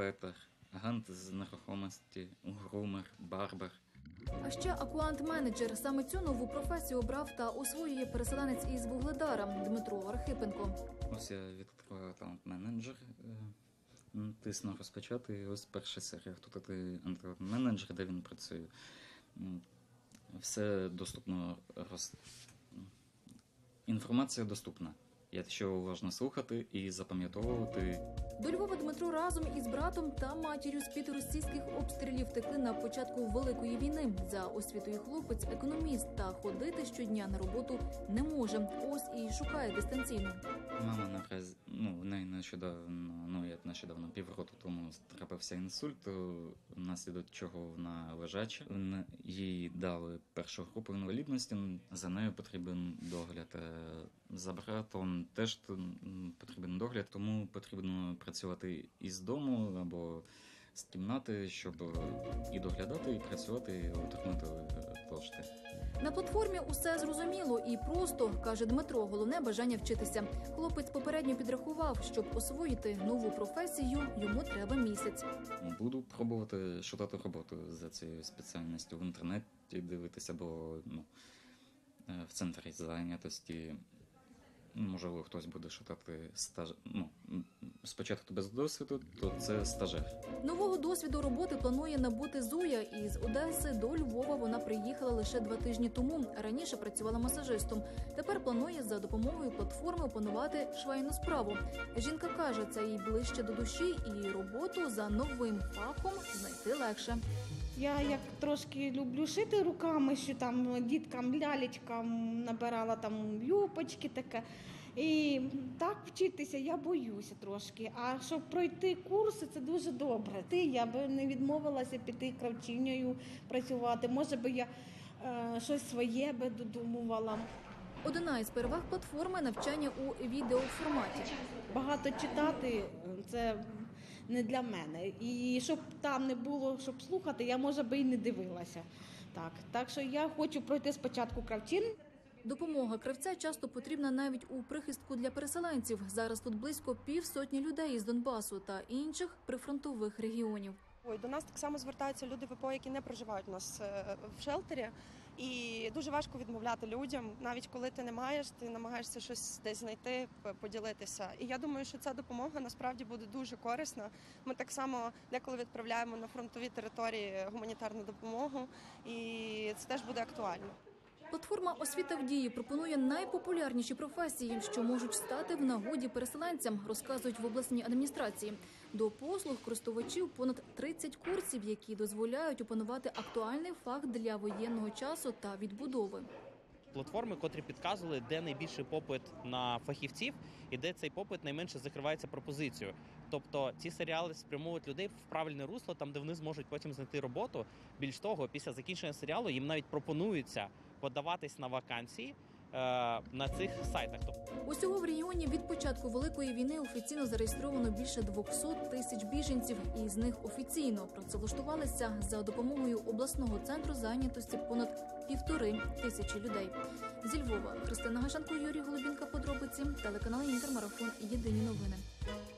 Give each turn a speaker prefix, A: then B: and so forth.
A: інспектор, агент з нерухомості, грумер, барбер.
B: А ще акуант-менеджер. Саме цю нову професію обрав та освоює переселенець із Вугледара Дмитро Архипенко.
A: Ось я відкриваю аккаунт-менеджер, тисну розпочати, і ось перша серія. Хто такий аккаунт-менеджер, де він працює. Все доступно, інформація доступна. Якщо уважно слухати і запам'ятовувати.
B: До Львова Дмитро разом із братом та матір'ю з-під російських обстрілів втекли на початку Великої війни. За освітою хлопець – економіст, та ходити щодня на роботу не може. Ось і шукає дистанційно.
A: Мама наразі, в неї нещодавно, півроку тому трапився інсульт, внаслідок чого вона лежача. Їй дали першу групу інвалідності, за нею потрібен догляд. За братом теж потрібен догляд, тому потрібно працювати із дому або з кімнати, щоб і доглядати, і працювати, і отримати кошти.
B: На платформі усе зрозуміло і просто, каже Дмитро, головне бажання вчитися. Хлопець попередньо підрахував, щоб освоїти нову професію, йому треба місяць.
A: Буду пробувати шукати роботу за цією спеціальністю в інтернеті, дивитися, або в центрі зайнятості. Можливо, хтось буде шукати стаж. Спочатку без досвіду, то це стажер.
B: Нового досвіду роботи планує набути Зоя. Із Одеси до Львова вона приїхала лише 2 тижні тому. Раніше працювала масажистом. Тепер планує за допомогою платформи опанувати швейну справу. Жінка каже, це їй ближче до душі, і роботу за новим фахом знайти легше.
C: Я як трошки люблю шити руками, що там діткам, лялечкам набирала там юпочки таке. І так вчитися я боюся трошки. А щоб пройти курси, це дуже добре. Я би не відмовилася піти кравчинею працювати. Може би я щось своє би додумувала.
B: Одна із переваг платформи – навчання у відеоформаті.
C: Багато читати – це не для мене. І щоб там не було, щоб слухати, я, може би, і не дивилася. Так що я хочу пройти спочатку кравчин.
B: Допомога кравця часто потрібна навіть у прихистку для переселенців. Зараз тут близько 50 людей із Донбасу та інших прифронтових регіонів.
D: До нас так само звертаються люди ВПО, які не проживають у нас в шелтері. І дуже важко відмовляти людям, навіть коли ти не маєш, ти намагаєшся щось десь знайти, поділитися. І я думаю, що ця допомога насправді буде дуже корисна. Ми так само деколи відправляємо на фронтові території гуманітарну допомогу, і це теж буде актуально.
B: Платформа «Освіта в дії» пропонує найпопулярніші професії, що можуть стати в нагоді переселенцям, розказують в обласній адміністрації. До послуг користувачів понад 30 курсів, які дозволяють опанувати актуальний фах для воєнного часу та відбудови.
E: Платформи, котрі підказували, де найбільший попит на фахівців і де цей попит найменше закривається пропозицією. Тобто ці серіали спрямовують людей в правильне русло, там, де вони зможуть потім знайти роботу. Більш того, після закінчення серіалу їм навіть пропонується подаватись на вакансії на цих сайтах.
B: Усього в регіоні від початку Великої війни офіційно зареєстровано більше 200 тисяч біженців, і з них офіційно працевлаштувалися за допомогою обласного центру зайнятості понад 1500 людей. Зі Львова Христина Гашенко, Юрій Голубінка, подробиці, телеканал Інтермарафон, єдині новини.